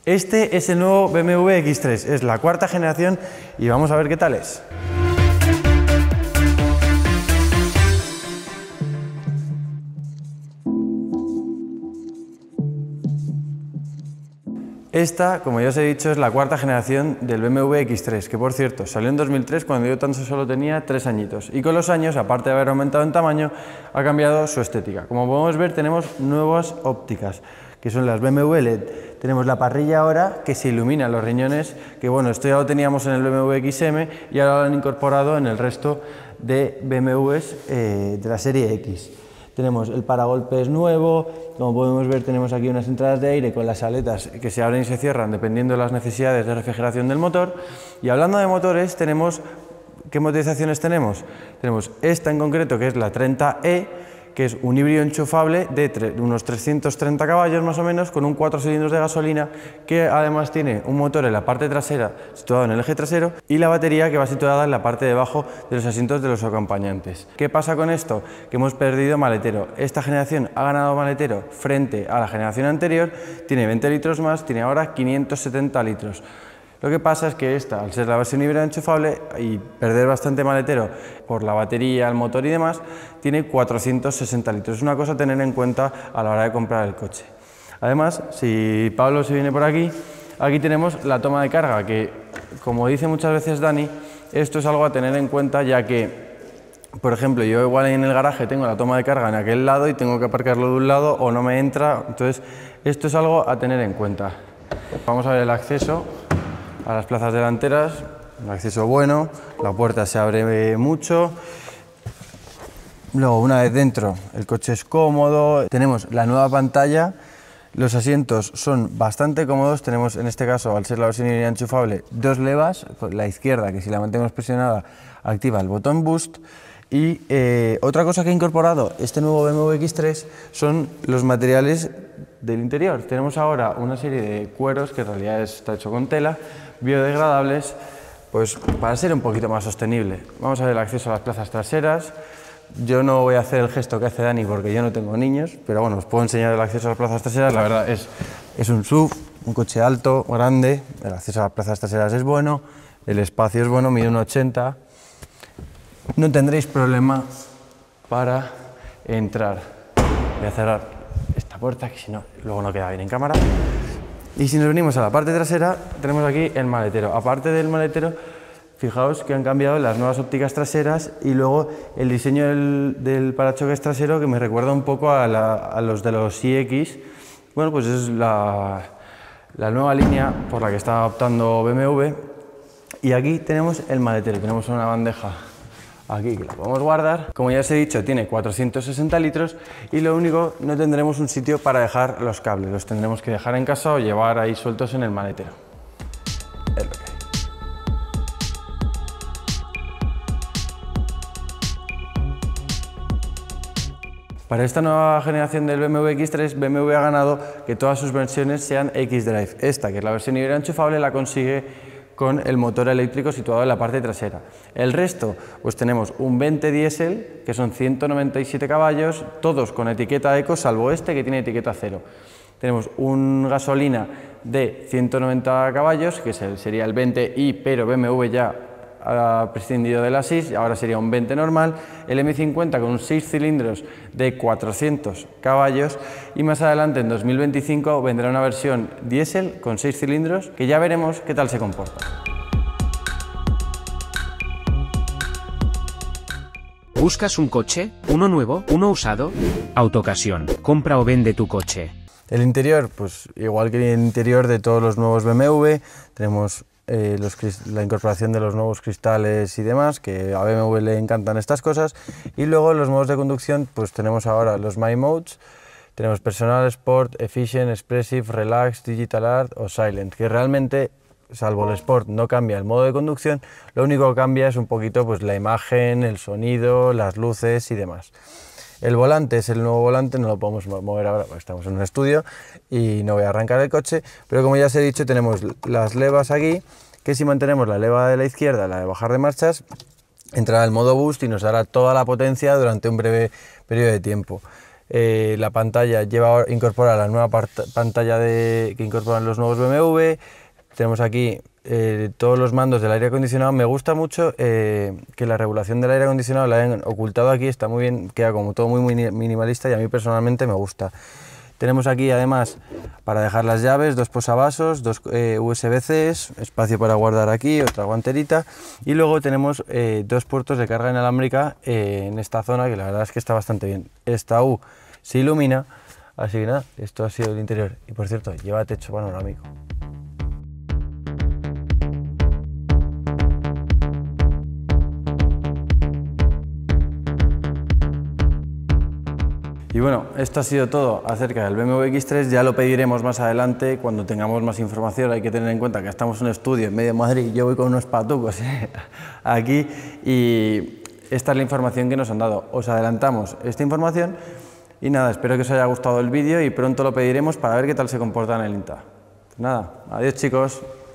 Este es el nuevo BMW X3, es la cuarta generación y vamos a ver qué tal es. Esta, como ya os he dicho, es la cuarta generación del BMW X3, que por cierto salió en 2003 cuando yo tan solo tenía 3 añitos. Y con los años, aparte de haber aumentado en tamaño, ha cambiado su estética. Como podemos ver, tenemos nuevas ópticas, que son las BMW LED. Tenemos la parrilla ahora que se ilumina los riñones, que bueno, esto ya lo teníamos en el BMW XM y ahora lo han incorporado en el resto de BMWs de la serie X. Tenemos el paragolpes nuevo, como podemos ver tenemos aquí unas entradas de aire con las aletas que se abren y se cierran dependiendo de las necesidades de refrigeración del motor. Y hablando de motores, tenemos, ¿qué motorizaciones tenemos? Tenemos esta en concreto, que es la 30E, que es un híbrido enchufable de unos 330 caballos más o menos, con un 4 cilindros de gasolina, que además tiene un motor en la parte trasera, situado en el eje trasero, y la batería que va situada en la parte de abajo de los asientos de los acompañantes. ¿Qué pasa con esto? Que hemos perdido maletero. Esta generación ha ganado maletero frente a la generación anterior, tiene 20 litros más, tiene ahora 570 litros. Lo que pasa es que esta, al ser la versión híbrida enchufable y perder bastante maletero por la batería, el motor y demás, tiene 460 litros. Es una cosa a tener en cuenta a la hora de comprar el coche. Además, si Pablo se viene por aquí, aquí tenemos la toma de carga, que como dice muchas veces Dani, esto es algo a tener en cuenta, ya que, por ejemplo, yo igual en el garaje tengo la toma de carga en aquel lado y tengo que aparcarlo de un lado o no me entra, entonces esto es algo a tener en cuenta. Vamos a ver el acceso a las plazas delanteras, un acceso bueno, la puerta se abre mucho. Luego, una vez dentro, el coche es cómodo, tenemos la nueva pantalla, los asientos son bastante cómodos, tenemos en este caso, al ser la versión enchufable, 2 levas, la izquierda, que si la mantenemos presionada activa el botón Boost. Y otra cosa que ha incorporado este nuevo BMW X3 son los materiales del interior. Tenemos ahora una serie de cueros, que en realidad está hecho con tela, biodegradables, pues para ser un poquito más sostenible. Vamos a ver el acceso a las plazas traseras. Yo no voy a hacer el gesto que hace Dani porque yo no tengo niños, pero bueno, os puedo enseñar el acceso a las plazas traseras. La verdad es un SUV, un coche alto, grande, el acceso a las plazas traseras es bueno, el espacio es bueno, mide 1,80. No tendréis problema para entrar. Voy a cerrar esta puerta, que si no, luego no queda bien en cámara. Y si nos venimos a la parte trasera, tenemos aquí el maletero. Aparte del maletero, fijaos que han cambiado las nuevas ópticas traseras y luego el diseño del parachoques trasero, que me recuerda un poco a los de los iX. Bueno, pues es la nueva línea por la que está optando BMW. Y aquí tenemos el maletero, tenemos una bandeja aquí que la podemos guardar. Como ya os he dicho, tiene 460 litros y lo único, no tendremos un sitio para dejar los cables, los tendremos que dejar en casa o llevar ahí sueltos en el maletero. Es lo que hay. Para esta nueva generación del BMW X3, BMW ha ganado que todas sus versiones sean X-Drive. Esta, que es la versión híbrida enchufable, la consigue con el motor eléctrico situado en la parte trasera. El resto, pues tenemos un 20 diésel, que son 197 caballos, todos con etiqueta Eco, salvo este que tiene etiqueta 0. Tenemos un gasolina de 190 caballos, que sería el 20i, pero BMW ya ha prescindido del ASIS, ahora sería un 20 normal, el M50 con un 6 cilindros de 400 caballos y más adelante en 2025 vendrá una versión diésel con 6 cilindros que ya veremos qué tal se comporta. ¿Buscas un coche? ¿Uno nuevo? ¿Uno usado? Autocasión. Compra o vende tu coche. El interior, pues igual que el interior de todos los nuevos BMW, tenemos la incorporación de los nuevos cristales y demás, que a BMW le encantan estas cosas. Y luego los modos de conducción, pues tenemos ahora los My Modes, tenemos Personal, Sport, Efficient, Expressive, Relax, Digital Art o Silent, que realmente, salvo el Sport, no cambia el modo de conducción, lo único que cambia es un poquito pues la imagen, el sonido, las luces y demás. El volante es el nuevo volante, no lo podemos mover ahora porque estamos en un estudio y no voy a arrancar el coche, pero como ya os he dicho, tenemos las levas aquí, que si mantenemos la leva de la izquierda, la de bajar de marchas, entrará el modo Boost y nos dará toda la potencia durante un breve periodo de tiempo. La pantalla incorpora la nueva pantalla que incorporan los nuevos BMW. Tenemos aquí todos los mandos del aire acondicionado. Me gusta mucho que la regulación del aire acondicionado la hayan ocultado aquí, está muy bien, queda como todo muy minimalista y a mí personalmente me gusta. Tenemos aquí además para dejar las llaves, dos posavasos, dos USB-C, espacio para guardar aquí, otra guanterita, y luego tenemos dos puertos de carga inalámbrica en esta zona, que la verdad es que está bastante bien. Esta U se ilumina, así que nada, esto ha sido el interior. Y por cierto, lleva techo panorámico. Y bueno, esto ha sido todo acerca del BMW X3, ya lo pediremos más adelante cuando tengamos más información. Hay que tener en cuenta que estamos en un estudio en medio de Madrid, yo voy con unos patucos aquí y esta es la información que nos han dado. Os adelantamos esta información y nada, espero que os haya gustado el vídeo y pronto lo pediremos para ver qué tal se comporta en el INTA. Nada, adiós chicos.